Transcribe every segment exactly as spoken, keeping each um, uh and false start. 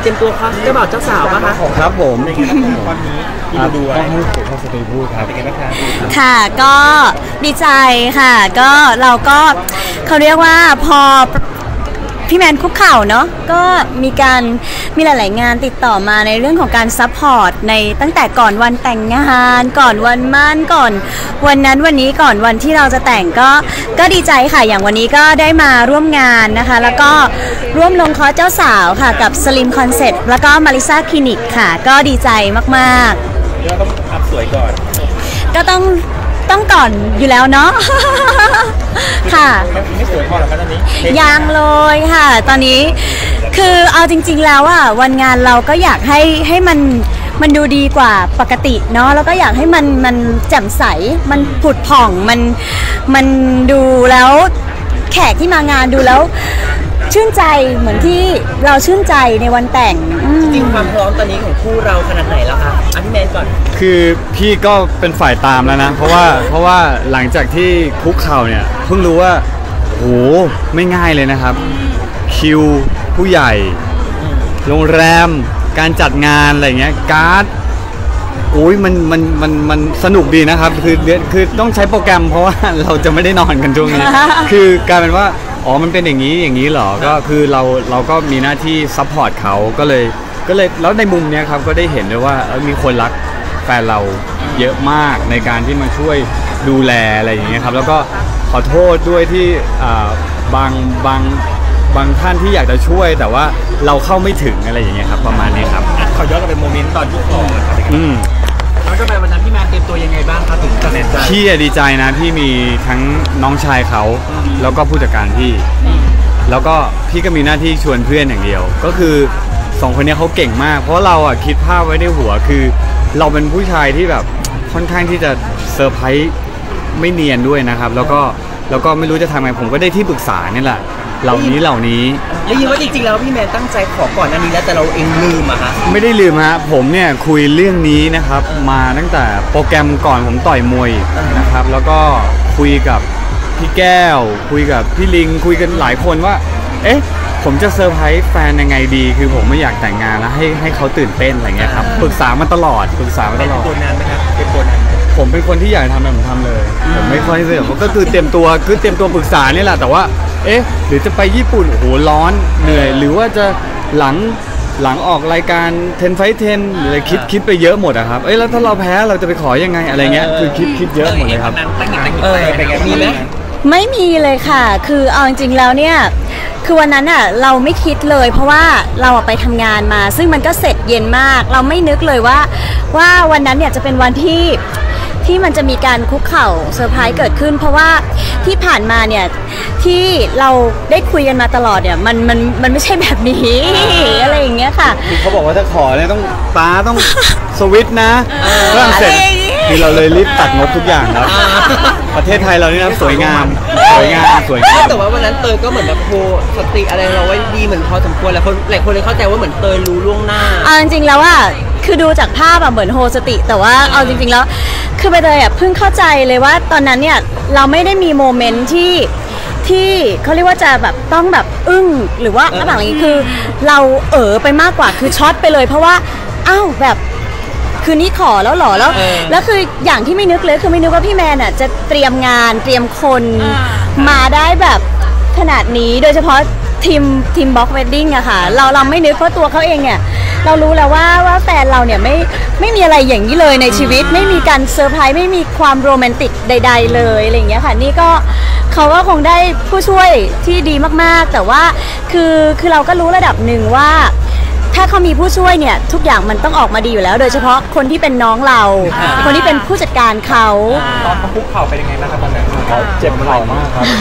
ตรียมตัวครับเจ้าบ่าวเจ้าสาวป่ะคะครับผมในงานวันนี้ที่ดูด้วยต้องให้ผู้เข้าสตรีพูดครับเป็นไงบ้างครับค่ะก็ดีใจค่ะก็เราก็เขาเรียกว่าพอพี่แมนคุกเข่าเนาะก็มีการมีหลายๆงานติดต่อมาในเรื่องของการซัพพอร์ตในตั้งแต่ก่อนวันแต่งงานก่อนวันมั่นก่อนวันนั้นวันนี้ก่อนวันที่เราจะแต่งก็ก็ดีใจค่ะอย่างวันนี้ก็ได้มาร่วมงานนะคะแล้วก็ร่วมลงคอร์สเจ้าสาวค่ะกับ Slim Concept แล้วก็ Marisa Clinic ค่ะก็ดีใจมากๆเราต้องอัพสวยก่อนก็ต้องต้องก่อนอยู่แล้วเนาะค่ะไม่สวยพอหรอครับตอนนี้ยังเลยค่ะตอนนี้คือเอาจริงๆแล้วอ่ะวันงานเราก็อยากให้ให้มันมันดูดีกว่าปกติเนาะแล้วก็อยากให้มันมันแจ่มใสมันผุดผ่องมันมันดูแล้วแขกที่มางานดูแล้วชื่นใจเหมือนที่เราชื่นใจในวันแต่งจริงความพร้อมตอนนี้ของคู่เราขนาดไหนแล้วคะอันพี่แมนก่อนคือพี่ก็เป็นฝ่ายตามแล้วนะเพราะว่าเพราะว่าหลังจากที่คุกเข่าเนี่ยเพิ่งรู้ว่าโหไม่ง่ายเลยนะครับคิวผู้ใหญ่โรงแรมการจัดงานอะไรเงี้ยการ์ดโอ้ยมันมันมันมันสนุกดีนะครับคือคือต้องใช้โปรแกรมเพราะว่าเราจะไม่ได้นอนกันช่วงนี้ คือกลายเป็นว่าอ๋อมันเป็นอย่างนี้อย่างนี้เหรอก็คือเราเราก็มีหน้าที่ซัพพอร์ตเขาก็เลยก็เลยแล้วในมุมนี้ครับก็ได้เห็นด้วยว่ามีคนรักแฟนเราเยอะมากในการที่มาช่วยดูแลอะไรอย่างเงี้ยครับแล้วก็ขอโทษด้วยที่บางบางบางท่านที่อยากจะช่วยแต่ว่าเราเข้าไม่ถึงอะไรอย่างเงี้ยครับประมาณนี้ครับขอย้อนกลับไปโมเมนต์ตอนที่ขออืมแล้วก็ไปวันนั้นพี่แมนเตรียมตัวยังไงบ้างครับถึงตัดสินใจพี่ดีใจนะที่มีทั้งน้องชายเขาแล้วก็ผู้จัดการพี่แล้วก็พี่ก็มีหน้าที่ชวนเพื่อนอย่างเดียวก็คือสองคนนี้เขาเก่งมากเพราะเราอ่ะคิดภาพไว้ในหัวคือเราเป็นผู้ชายที่แบบค่อนข้างที่จะเซอร์ไพรส์ไม่เนียนด้วยนะครับแล้วก็แล้วก็ไม่รู้จะทำไงผมก็ได้ที่ปรึกษานี่แหละเหล่านี้เหล่านี้แล้วยินว่าจริงๆแล้วพี่แมนตั้งใจขอก่อนอันนี้แล้วแต่เราเองลืมอะฮะไม่ได้ลืมฮะผมเนี่ยคุยเรื่องนี้นะครับมาตั้งแต่โปรแกรมก่อนผมต่อยมวยนะครับแล้วก็คุยกับพี่แก้วคุยกับพี่ลิงคุยกันหลายคนว่าเอ๊ะผมจะเซอร์ไพรส์แฟนยังไงดีคือผมไม่อยากแต่งงานแล้วให้ให้เขาตื่นเต้นอะไรเงี้ยครับปรึกษามาตลอดปรึกษามาตลอดเป็นตัวนานไหมครับเป็นตัวนานผมเป็นคนที่อยากทำอะไรผมทำเลยผมไม่ค่อยเสี่ยงก็คือเตรียมตัวคือเตรียมตัวปรึกษานี่แหละแต่ว่าเอ๊ะหรือจะไปญี่ปุ่นโอ้โหร้อนเหนื่อยหรือว่าจะหลังหลังออกรายการเทนไฟเทนหรืออะไรคิดคิดไปเยอะหมดอะครับเอ้ยแล้วถ้าเราแพ้เราจะไปขอยังไงอะไรเงี้ยคือคิดคิดเยอะหมดเลยครับเออเป็นไงมีไหมไม่มีเลยค่ะคือเอาจริงๆแล้วเนี่ยคือวันนั้นอ่ะเราไม่คิดเลยเพราะว่าเราไปทำงานมาซึ่งมันก็เสร็จเย็นมากเราไม่นึกเลยว่าว่าวันนั้นเนี่ยจะเป็นวันที่ที่มันจะมีการคุกเข่าเซอร์ไพรส์เกิดขึ้นเพราะว่าที่ผ่านมาเนี่ยที่เราได้คุยกันมาตลอดเนี่ยมันมันมันไม่ใช่แบบนี้อะไรอย่างเงี้ยค่ะเขาบอกว่าถ้าขอเนี่ยต้องตาต้องสวิตนะเรื่องเสร็จคือเราเลยรีบตัดงบทุกอย่างครับประเทศไทยเรานี่นะสวยงามสวยงามสวยงามแต่ว่าวันนั้นเตยก็เหมือนแบบโพสติอะไรเราไว้ดีเหมือนพอสมควรแล้วคนหลายคนเลยเข้าใจว่าเหมือนเตยรู้ล่วงหน้าเอาจริงๆแล้วอ่ะคือดูจากภาพอะเหมือนโฮสติแต่ว่าเอาจริงๆแล้วคือไปเลยอ่ะเพิ่งเข้าใจเลยว่าตอนนั้นเนี่ยเราไม่ได้มีโมเมนต์ที่ที่เขาเรียกว่าจะแบบต้องแบบอึ้งหรือว่าอะไรอย่างนี้คือเราเอ๋อไปมากกว่าคือช็อตไปเลยเพราะว่าอ้าวแบบคืนนี้ขอแล้วหรอแล้วแล้วคืออย่างที่ไม่นึกเลยคือไม่นึกว่าพี่แมนอ่ะจะเตรียมงานเตรียมคนมาได้แบบขนาดนี้โดยเฉพาะทีมทีมบ็อกเวดดิ้งอะค่ะเราเราไม่นึกเพราะตัวเขาเองเนี่ยเรารู้แล้วว่าว่าแฟนเราเนี่ยไม่ไม่มีอะไรอย่างนี้เลยในชีวิตไม่มีการเซอร์ไพรส์ไม่มีความโรแมนติกใดๆเลยอะไรอย่างเงี้ยค่ะนี่ก็เขาก็คงได้ผู้ช่วยที่ดีมากๆแต่ว่าคือคือเราก็รู้ระดับหนึ่งว่าถ้าเขามีผู้ช่วยเนี่ยทุกอย่างมันต้องออกมาดีอยู่แล้วโดยเฉพาะคนที่เป็นน้องเราคนที่เป็นผู้จัดการเขาตอนเขาคุกเข่าเป็นยังไงบ้างครับตอนนั้นเขาเจ็บเข่ามากครับ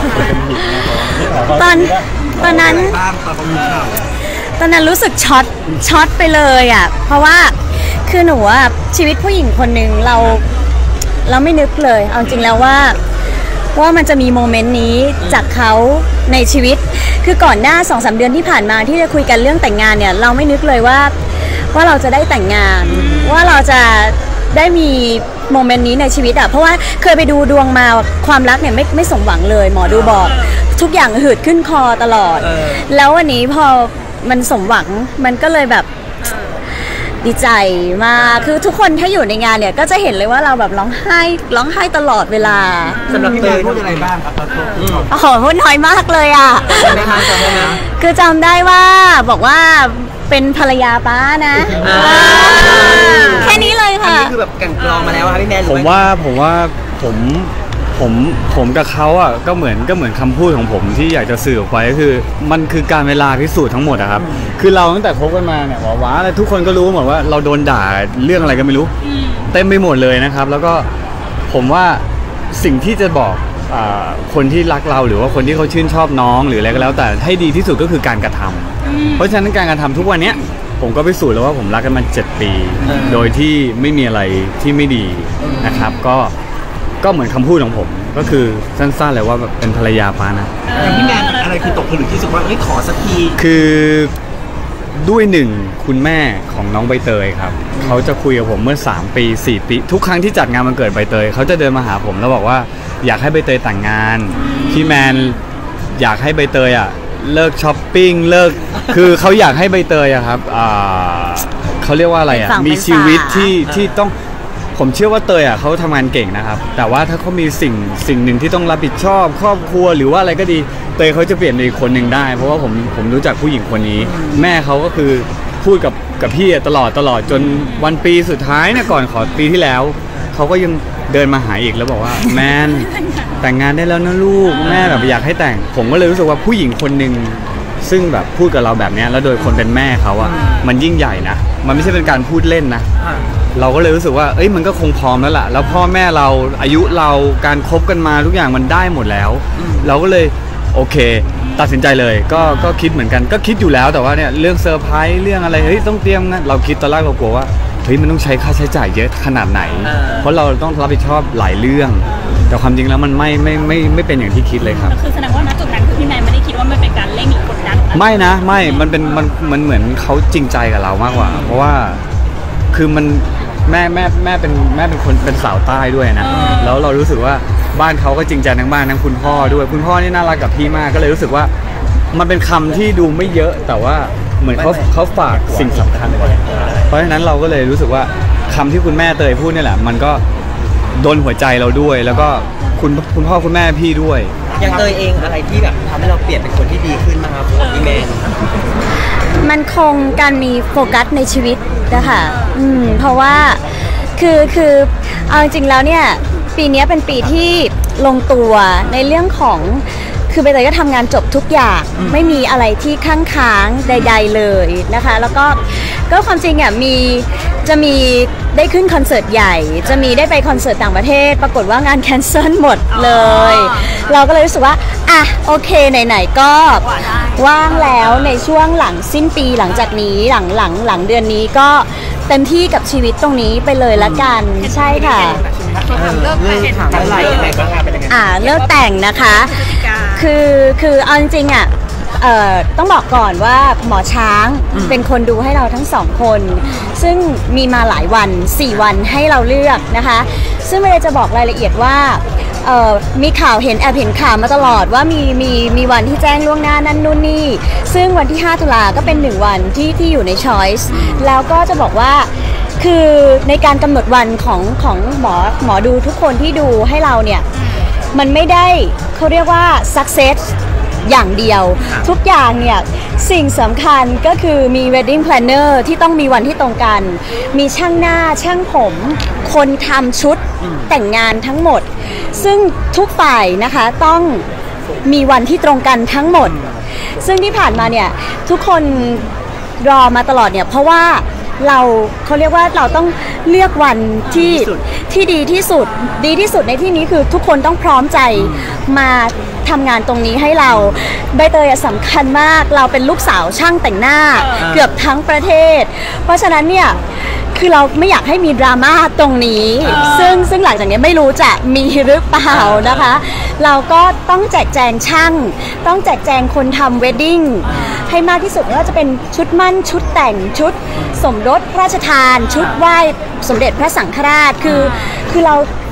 ตอนตอนนั้นตอนนั้นรู้สึกช็อตช็อตไปเลยอ่ะเพราะว่าคือหนูอ่ะชีวิตผู้หญิงคนหนึ่งเราเราไม่นึกเลยเอาจริงแล้วว่าว่ามันจะมีโมเมนต์นี้จากเขาในชีวิตคือก่อนหน้า สองสาม เดือนที่ผ่านมาที่จะคุยกันเรื่องแต่งงานเนี่ยเราไม่นึกเลยว่าว่าเราจะได้แต่งงานว่าเราจะได้มีโมเมนต์นี้ในชีวิตอ่ะเพราะว่าเคยไปดูดวงมาความรักเนี่ยไม่ไม่สมหวังเลยหมอดูบอกทุกอย่างหืดขึ้นคอตลอดแล้ววันนี้พอมันสมหวังมันก็เลยแบบดีใจมากคือทุกคนถ้าอยู่ในงานเนี่ยก็จะเห็นเลยว่าเราแบบร้องไห้ร้องไห้ตลอดเวลาสำหรับเตยพูดอะไรบ้างครับตอนพูดโอ้โหพูดน้อยมากเลยอ่ะคือจำได้ว่าบอกว่าเป็นภรรยาป้านะแค่นี้เลยค่ะอันนี้คือแบบกันกรองมาแล้วค่ะพี่แมนผมว่าผมว่าผมผมผมกับเขาอ่ะก็เหมือนก็เหมือนคำพูดของผมที่อยากจะสื่อออกไปก็คือมันคือการเวลาพิสูจน์ทั้งหมดอะครับคือเราตั้งแต่คบกันมาเนี่ยว้าอะไรทุกคนก็รู้หมดว่าเราโดนด่าเรื่องอะไรก็ไม่รู้เต็มไปหมดเลยนะครับแล้วก็ผมว่าสิ่งที่จะบอกคนที่รักเราหรือว่าคนที่เขาชื่นชอบน้องหรืออะไรก็แล้วแต่ให้ดีที่สุดก็คือการกระทำเพราะฉะนั้นการกระทำทุกวันเนี้ยผมก็พิสูจน์แล้วว่าผมรักกันมาเจ็ดปีโดยที่ไม่มีอะไรที่ไม่ดีนะครับก็ก็เหมือนคำพูดของผมก็คือสั้นๆเลยว่าแบบเป็นภรรยาป้านะอย่างพี่แมนอะไรคือตกผลึกที่สุดว่าเฮ้ยขอสักทีคือด้วยหนึ่งคุณแม่ของน้องใบเตยครับเขาจะคุยกับผมเมื่อสามปีสี่ปีทุกครั้งที่จัดงานวันเกิดใบเตยเขาจะเดินมาหาผมแล้วบอกว่าอยากให้ใบเตยแต่งงานพี่แมนอยากให้ใบเตยอ่ะเลิกช้อปปิ้งเลิกคือเขาอยากให้ใบเตยอะครับเขาเรียกว่าอะไรอ่ะมีชีวิตที่ที่ต้องผมเชื่อว่าเตยอ่ะเขาทำงานเก่งนะครับแต่ว่าถ้าเขามีสิ่งสิ่งหนึ่งที่ต้องรับผิดชอบครอบครัวหรือว่าอะไรก็ดีเตยเขาจะเปลี่ยนเป็นอีกคนหนึ่งได้เพราะว่าผมผมรู้จักผู้หญิงคนนี้แม่เขาก็คือพูดกับกับพี่ตลอดตลอดจนวันปีสุดท้ายเนี่ยก่อนขอปีที่แล้วเขาก็ยังเดินมาหาอีกแล้วบอกว่าแมนแต่งงานได้แล้วนะลูกแม่แบบอยากให้แต่งผมก็เลยรู้สึกว่าผู้หญิงคนหนึ่งซึ่งแบบพูดกับเราแบบนี้แล้วโดยคนเป็นแม่เขาอะมันยิ่งใหญ่นะมันไม่ใช่เป็นการพูดเล่นนะเราก็เลยรู้สึกว่าเอ้ยมันก็คงพร้อมแล้วล่ะแล้วพ่อแม่เราอายุเราการคบกันมาทุกอย่างมันได้หมดแล้วเราก็เลยโอเคตัดสินใจเลยก็ก็คิดเหมือนกันก็คิดอยู่แล้วแต่ว่าเนี่ยเรื่องเซอร์ไพรส์เรื่องอะไรเฮ้ยต้องเตรียมนะเราคิดตอนแรกเรากลัวว่าเฮ้ยมันต้องใช้ค่าใช้จ่ายเยอะขนาดไหนเพราะเราต้องรับผิดชอบหลายเรื่องแต่ความจริงแล้วมันไม่ไม่ไม่ไม่เป็นอย่างที่คิดเลยครับคือแสดงว่าณจุดนั้นคือพี่แมนไม่ได้คิดว่ามันเป็นการเร่งหรือกดดันไม่นะไม่มันเป็นมันมันเหมือนเขาจริงใจกับเรามากกว่าเพราะว่าคือมันแม่แม่แม่เป็นแม่เป็นคนเป็นสาวใต้ด้วยนะแล้วเรารู้สึกว่าบ้านเขาก็จริงใจทั้งบ้านทั้งคุณพ่อด้วยคุณพ่อนี่น่ารักกับพี่มากก็เลยรู้สึกว่ามันเป็นคำที่ดูไม่เยอะแต่ว่าเหมือนเขาเขาฝากสิ่งสำคัญไว้เพราะฉะนั้นเราก็เลยรู้สึกว่าคำที่คุณแม่เตยพูดนี่แหละมันก็โดนหัวใจเราด้วยแล้วก็คุณคุณพ่อคุณแม่พี่ด้วยอย่างเตยเองอะไรที่แบบทำให้เราเปลี่ยนเป็นคนที่ดีขึ้นมาครับพี่แมนมันคงการมีโฟกัสในชีวิตนะคะอืมเพราะว่าคือคือเอาจริงๆแล้วเนี่ยปีนี้เป็นปีที่ลงตัวในเรื่องของคือใบเตยก็ทำงานจบทุกอย่างไม่มีอะไรที่ค้างค้างใดๆเลยนะคะแล้วก็ก็ความจริงอ่ะมีจะมีได้ขึ้นคอนเสิร์ตใหญ่จะมีได้ไปคอนเสิร์ตต่างประเทศปรากฏว่างานแคนเซิลหมดเลยเราก็เลยรู้สึกว่าอ่ะโอเคไหนๆก็ว่างแล้วในช่วงหลังสิ้นปีหลังจากนี้หลังหลังหลังเดือนนี้ก็เต็มที่กับชีวิตตรงนี้ไปเลยละกันใช่ค่ะเลิกแต่งอะไรยังไงก็เป็นยังไงอ่าเลิกแต่งนะคะคือคือเอาจริงๆอ่ะเอ่อต้องบอกก่อนว่าหมอช้างเป็นคนดูให้เราทั้งสองคนซึ่งมีมาหลายวันสี่วันให้เราเลือกนะคะซึ่งไม่ได้จะบอกรายละเอียดว่าเอ่อมีข่าวเห็นแอบเห็นข่าวมาตลอดว่ามีมีมีวันที่แจ้งล่วงหน้านั่นนู่นนี่ซึ่งวันที่ห้าตุลาก็เป็นหนึ่งวันที่ที่อยู่ใน choice แล้วก็จะบอกว่าคือในการกำหนดวันของของหมอหมอดูทุกคนที่ดูให้เราเนี่ยมันไม่ได้เขาเรียกว่า success อย่างเดียวทุกอย่างเนี่ยสิ่งสำคัญก็คือมี wedding planner ที่ต้องมีวันที่ตรงกันมีช่างหน้าช่างผมคนทำชุดแต่งงานทั้งหมดซึ่งทุกฝ่ายนะคะต้องมีวันที่ตรงกันทั้งหมดซึ่งที่ผ่านมาเนี่ยทุกคนรอมาตลอดเนี่ยเพราะว่าเราเขาเรียกว่าเราต้องเลือกวันที่ที่ดีที่สุดดีที่สุดในที่นี้คือทุกคนต้องพร้อมใจมาทำงานตรงนี้ให้เราใบเตยสำคัญมากเราเป็นลูกสาวช่างแต่งหน้าเกือบทั้งประเทศเพราะฉะนั้นเนี่ยคือเราไม่อยากให้มีดราม่าตรงนี้ซึ่งซึ่งหลังจากนี้ไม่รู้จะมีหรือเปล่านะคะเราก็ต้องแจกแจงช่างต้องแจกแจงคนทำเวดดิ้งให้มากที่สุดไม่ว่าจะเป็นชุดมั่นชุดแต่งชุดสมรสพระราชทานชุดไหว้สมเด็จพระสังฆราชคือคือเรา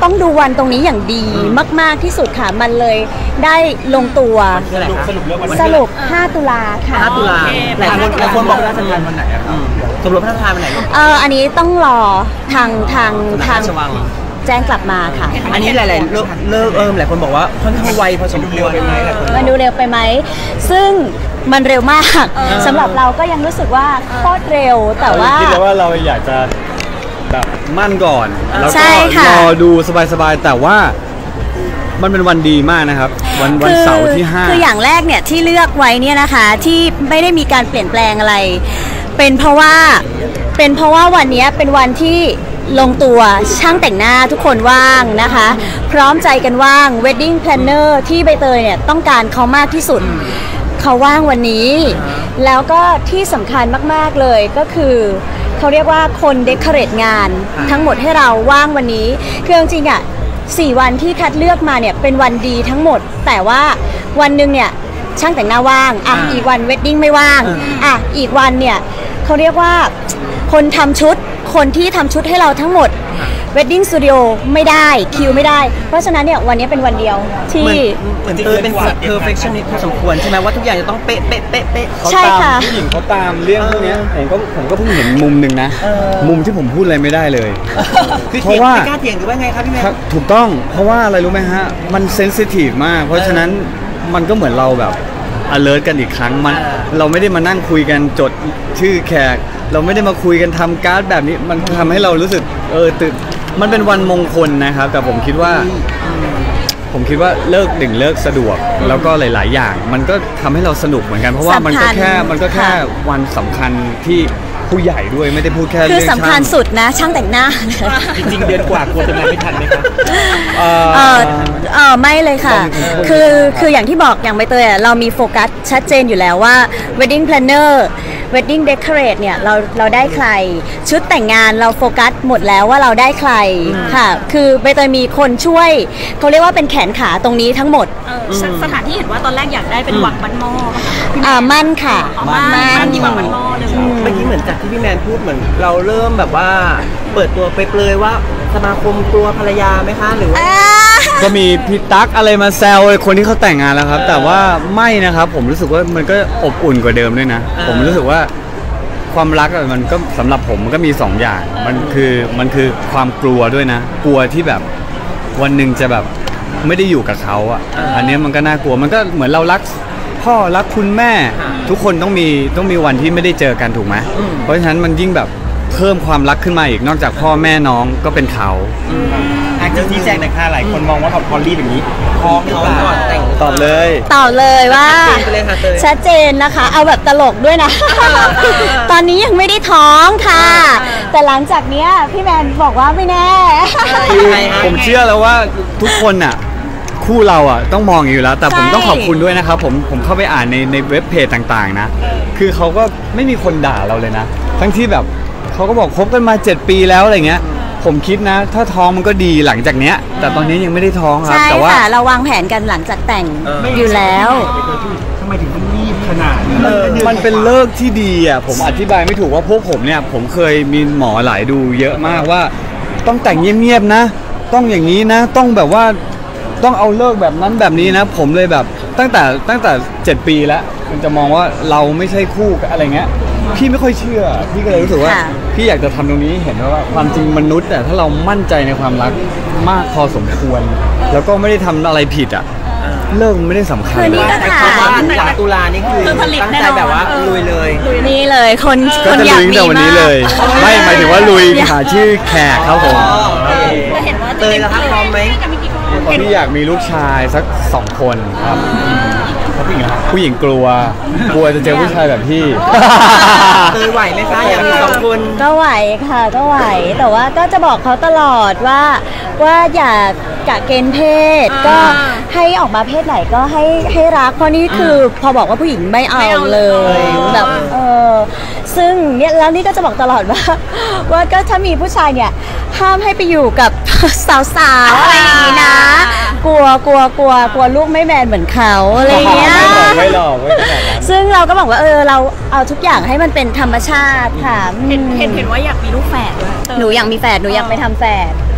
ต้องดูวันตรงนี้อย่างดีมากๆที่สุดค่ะมันเลยได้ลงตัวคืออะไรคะสรุปเรื่องวันสรุปห้าตุลาค่ะห้าตุลาหลายคนหลายคนบอกว่าจะงานวันไหนอะครับสมรสพระราชทานวันไหนเอออันนี้ต้องรอทางทางทางพระราชวังแจ้งกลับมาค่ะอันนี้หลายๆเลิกเลิกเอิมหลายคนบอกว่าค่อนข้างไวพอสมควรไหมหลายคนมันดูเร็วไปไหมซึ่งมันเร็วมากสำหรับเราก็ยังรู้สึกว่าโคตรเร็วแต่ว่าคิดเลยว่าเราอยากจะแบบมั่นก่อนแล้วใช่ก็ค่ะรอดูสบายๆแต่ว่ามันเป็นวันดีมากนะครับ วันวันเสาร์ที่ห้าคืออย่างแรกเนี่ยที่เลือกไว้เนี่ยนะคะที่ไม่ได้มีการเปลี่ยนแปลงอะไร เป็นเพราะว่าเป็นเพราะว่าวันนี้เป็นวันที่ลงตัวช่างแต่งหน้าทุกคนว่างนะคะ พร้อมใจกันว่าง wedding planner ที่ใบเตยเนี่ยต้องการเขามากที่สุดเขาว่างวันนี้ แล้วก็ที่สำคัญมากๆเลยก็คือเขาเรียกว่าคนเดคอเรทงานทั้งหมดให้เราว่างวันนี้คือจริงๆอ่ะสี่วันที่คัดเลือกมาเนี่ยเป็นวันดีทั้งหมดแต่ว่าวันหนึ่งเนี่ยช่างแต่งหน้าว่างอ่ะอีกวันเวดดิ้งไม่ว่างอ่ะอีกวันเนี่ยเขาเรียกว่าคนทำชุดคนที่ทำชุดให้เราทั้งหมดเวดดิ้งสตูดิโอไม่ได้คิวไม่ได้เพราะฉะนั้นเนี่ยวันนี้เป็นวันเดียวที่เหมือนเออเป็น perfectionist พอสมควรใช่ไหมว่าทุกอย่างจะต้องเป๊ะเป๊ะเป๊ะเป๊ะเขาใช่ตามค่ะผู้หญิงเขาตามเรื่องพวกเนี้ยผมก็ผมก็เพิ่งเห็นมุมหนึ่งนะ มุมที่ผมพูดอะไรไม่ได้เลยคือเพเถียราะงว่าไม่กล้าเถียงหรือว่าไงครับพี่แม่ครับถูกต้องเพราะว่าอะไรรู้ไหมฮะ มันเซนซิทีฟมาก เพราะฉะนั้นมันก็เหมือนเราแบบ alert กันอีกครั้งมันเราไม่ได้มานั่งคุยกันจดชื่อแขก เราไม่ได้มาคุยกันทำการ์ดแบบนี้มันทำให้เรารู้สึกเออตื่นมันเป็นวันมงคลนะครับ แต่ผมคิดว่า ผมคิดว่าเลิกหนึ่งเลิกสะดวกแล้วก็หลาย ๆ อย่าง มันก็ทำให้เราสนุกเหมือนกันเพราะว่ามันก็แค่มันก็แค่วันสำคัญที่ผู้ใหญ่ด้วยไม่ได้พูดแค่คืเรื่อองสำคัญช่างสุดนะช่างแต่งหน้าจริงๆเดือนกว่ากลัวจะมาไม่ทันไหมครับเอ่อเออเออไม่เลยค่ะ คือคืออย่างที่บอกอย่างใบเตยอ่ะเรามีโฟกัสชัดเจนอยู่แล้วว่า wedding planner wedding decorate เนี่ยเราเราได้ใคร ชุดแต่งงานเราโฟกัสหมดแล้วว่าเราได้ใครค่ะ คือใบเตยมีคนช่วยเขาเรียกว่าเป็นแขนขาตรงนี้ทั้งหมดเออสถานที่เห็นว่าตอนแรกอยากได้เป็นวังบ้านหม้อป่ะคะพี่แอ่ามั่นค่ะอ๋อบ้านบ้านที่วังบ้านหม้อเลยเมื่อกี้เหมือนจากที่พี่แมนพูดเหมือนเราเริ่มแบบว่าเปิดตัวไปเปลยว่าสมาคมกลัวภรรยาไหมคะหรือว่าก็มีพี่ตั๊กอะไรมาแซวคนที่เขาแต่งงานแล้วครับ แต่ว่าไม่นะครับผมรู้สึกว่ามันก็อบอุ่นกว่าเดิมด้วยนะ ผมรู้สึกว่าความรักอะมันก็สำหรับผมมันก็มีสองอย่างมันคือมันคือความกลัวด้วยนะ กลัวที่แบบวันหนึ่งจะแบบไม่ได้อยู่กับเขาอ่ะอันนี้มันก็น่ากลัวมันก็เหมือนเรารักพ่อรักคุณแม่ ทุกคนต้องมีต้องมีวันที่ไม่ได้เจอกันถูกไหมเพราะฉะนั้นมันยิ่งแบบเพิ่มความรักขึ้นมาอีกนอกจากพ่อแม่น้องก็เป็นเขาอาจจะชี้แจงหน่อยค่ะหลายคนมองว่าพอรีบอย่างนี้ท้องหรือเปล่าก่อนแต่งตอบเลยตอบเลยว่าชัดเจนไปเลยค่ะเตยชัดเจนนะคะ เอาแบบตลกด้วยนะ ตอนนี้ยังไม่ได้ท้องค่ะ แต่หลังจากเนี้ยพี่แมนบอกว่าไม่แน่คือผมเชื่อแล้วว่าทุกคนอ่ะคู่เราอ่ะต้องมองอยู่แล้ว แต่ผมใช่ต้องขอบคุณด้วยนะครับผมผมเข้าไปอ่านในในเว็บเพจต่างๆนะคือเขาก็ไม่มีคนด่าเราเลยนะ ทั้งที่แบบเขาก็บอกคบกันมาเจ็ดปีแล้วอะไรเงี้ยผมคิดนะ ถ้าท้องมันก็ดีหลังจากเนี้ย แต่ตอนนี้ยังไม่ได้ท้องครับใช่แต่ว่าค่ะ เราวางแผนกันหลังจากแต่งอยู่แล้วทำไมถึงต้องรีบขนาดนี้เออมันเป็นเลิกที่ดีอ่ะผมอธิบายไม่ถูกว่าพวกผมเนี่ยผมเคยมีหมอหลายดูเยอะมากว่า ต้องแต่งเงียบๆนะ ต้องอย่างนี้นะ ต้องแบบว่าต้องเอาเลิกแบบนั้นแบบนี้นะ ผมเลยแบบตั้งแต่ตั้งแต่เจ็ดปีแล้วคุณจะมองว่าเราไม่ใช่คู่กับอะไรเงี้ยพี่ไม่ค่อยเชื่อพี่ก็เลยรู้สึกว่าค่ะพี่อยากจะทำตรงนี้เห็นว่าความจริงมนุษย์แต่ถ้าเรามั่นใจในความรักมากพอสมควร แล้วก็ไม่ได้ทำอะไรผิดอ่ะเลิกมันไม่ได้สำคัญคือนี่ก็แต่ถามคำว่าหลังตุลานี่คือตั้งใจแบบว่าลุยเลยนี่เลยคนก็คนจะอยากลุยตั้งมีแต่วันมานี้เลยกไม่หมายถึงว่าลุยหาชื่อแขกครับผมแต่เห็นว่าเตยแล้วครับพร้อมไหมจะมีกี่คนเพราะพี่อยากมีลูกชายสักสองคนครับผู้หญิงผู้หญิงกลัว กลัวจะเจอผู้ชายแบบพี่เตยไหวไหมคะอยากมีสองคนก็ไหวค่ะก็ไหวแต่ว่าก็จะบอกเขาตลอดว่าว่าอย่ากะเกณฑ์เพศ ก็ให้ออกมาเพศไหนก็ให้ให้รักเพราะนี่คือพอบอกว่าผู้หญิงไม่เอาเลยแบบเออซึ่งเนี่ยแล้วนี่ก็จะบอกตลอดว่า ว่าก็ถ้ามีผู้ชายเนี่ยห้ามให้ไปอยู่กับ สาวๆอะไรอย่างนี้นะ กลัวกลัวกลัวกลัวลูกไม่แมนเหมือนเขาอะไรอย่างเงี้ยไม่หลอกไม่หลอกไม่ขนาดนั้นซึ่งเราก็บอกว่าเออเราเอาทุกอย่างให้มันเป็นธรรมชาติค่ะเห็นอืมเห็นเห็นว่าอยากมีลูกแฝดด้วยหนูอยากมีแฝดหนูอยากไปทำแฝด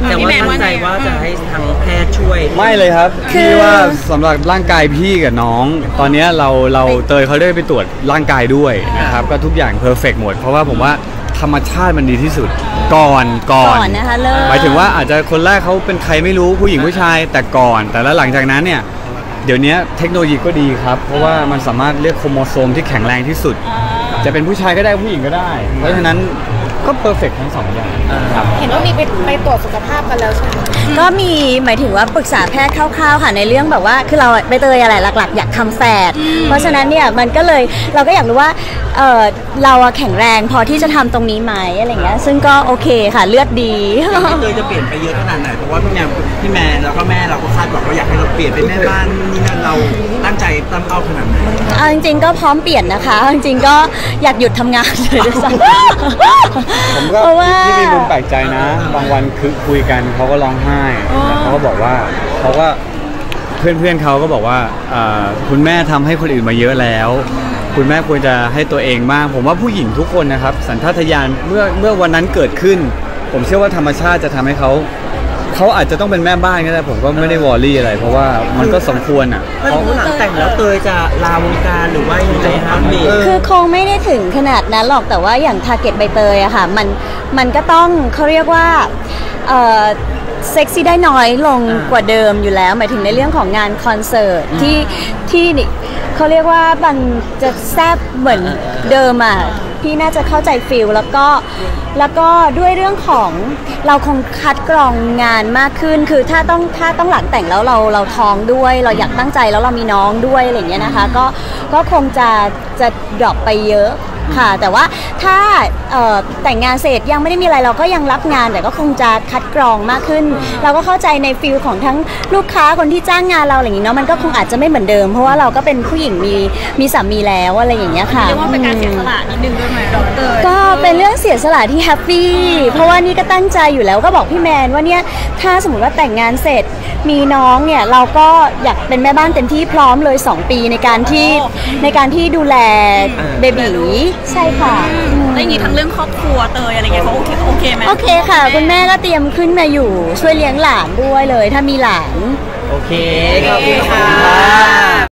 แต่ว่าตั้งใจว่าจะให้ทางแพทย์ช่วยไม่เลยครับคือพี่ว่าสำหรับร่างกายพี่กับน้อง ตอนเนี้ยเราเราเตยเขาได้ไปตรวจร่างกายด้วยนะครับก็ทุกอย่างเพอร์เฟกต์หมดเพราะว่าผมว่าธรรมชาติมันดีที่สุดก่อนก่อนก่อนนะคะเริ่มหมายถึงว่าอาจจะคนแรกเขาเป็นใครไม่รู้ผู้หญิงผู้ชายแต่ก่อน แต่แล้วหลังจากนั้นเนี่ยเดี๋ยวนี้เทคโนโลยีก็ดีครับ เพราะว่ามันสามารถเรียกโครโมโซมที่แข็งแรงที่สุด จะเป็นผู้ชายก็ได้ผู้หญิงก็ได้ เพราะฉะนั้นก็เพอร์เฟกต์ทั้งสองอย่างครับเห็นว่ามีไปไปตรวจสุขภาพกันแล้วใช่ไหมก็มีหมายถึงว่าปรึกษาแพทย์คร่าวๆค่ะในเรื่องแบบว่าคือเราใบเตยอะไรหลักๆ อยากทำแฝดเพราะฉะนั้นเนี่ยมันก็เลยเราก็อยากรู้ว่าเออเราอะแข็งแรงพอที่จะทำตรงนี้ไหมอะไรเงี้ยซึ่งก็โอเคค่ะเลือดดีพี่เตยจะเปลี่ยนไปเยอะขนาดไหนเพราะว่าพี่แมนพี่แมนแล้วก็แม่เราก็คาดหวังว่าอยากให้เราเปลี่ยนเป็นแม่บ้านนี่นั่นเราตั้งใจตั้งเป้าขนาดไหนเอาจริงๆก็พร้อมเปลี่ยนนะคะจริงๆก็อยากหยุดทำงานเลยด้วยซ้ำผมก็เพราะว่าที่มีมุมแปลกใจนะ บางวันคือคุยกันเขาก็ร้องไห้แล้วเขาก็บอกว่าเขาก็เพื่อนเพื่อนๆเขาก็บอกว่าเอ่อคุณแม่ทำให้คนอื่นมาเยอะแล้ว คุณแม่ควรจะให้ตัวเองบ้างผมว่าผู้หญิงทุกคนนะครับสัญชาตญาณเมื่อเมื่อวันนั้นเกิดขึ้น ผมเชื่อว่าธรรมชาติจะทำให้เขาเขาอาจจะต้องเป็นแม่บ้านก็ได้ผมก็ไม่ได้วอรี่อะไร เพราะว่ามันก็สมควรอ่ะถ้าสมมติหลังแต่งแล้วเตยจะลาวงการหรือว่ายังไงครับเมย์คือคงไม่ได้ถึงขนาดนั้นหรอกแต่ว่าอย่างทาร์เก็ตใบเตยอะค่ะมันมันก็ต้องเขาเรียกว่าเอ่อเซ็กซี่ได้น้อยลงกว่าเดิมอยู่แล้วหมายถึงในเรื่องของงานคอนเสิร์ตที่ที่นี่เขาเรียกว่าบางจะแซบเหมือนเดิมอะพี่น่าจะเข้าใจฟิลแล้วก็แล้วก็ด้วยเรื่องของเราคงคัดกรองงานมากขึ้นคือถ้าต้องถ้าต้องหลังแต่งแล้วเราเราท้องด้วย เราอยากตั้งใจแล้วเรามีน้องด้วยอะไรอย่างเงี้ยนะคะก็ก็คงจะจะดรอปไปเยอะค่ะแต่ว่าถ้าเอ่อแต่งงานเสร็จยังไม่ได้มีอะไรเราก็ยังรับงานแต่ก็คงจะคัดกรองมากขึ้น เราก็เข้าใจในฟิลของทั้งลูกค้าคนที่จ้างงานเราอะไรอย่างงี้เนาะมันก็คงอาจจะไม่เหมือนเดิมเพราะว่าเราก็เป็นผู้หญิงมีมีสามีแล้วอะไรอย่างเงี้ยค่ะเรียกว่าเป็นการเสียสละนิดนึงด้วยไหมดรเตยก็เป็นเรื่องเสียสละที่แฮปปี้เพราะว่านี่ก็ตั้งใจอยู่แล้วก็บอกพี่แมนว่าเนี่ยถ้าสมมติว่าแต่งงานเสร็จมีน้องเนี่ยเราก็อยากเป็นแม่บ้านเต็มที่พร้อมเลยสองปีในการที่ในการที่ดูแลเบบีใช่ค่ะแล้วอย่างนี้ทั้งเรื่องครอบครัวเตยอะไรเงี้ยเขาโอเคโอเคไหมโอเคค่ะ คุณแม่ก็เตรียมขึ้นมาอยู่ช่วยเลี้ยงหลานด้วยเลยถ้ามีหลานโอเค ขอบคุณค่ะ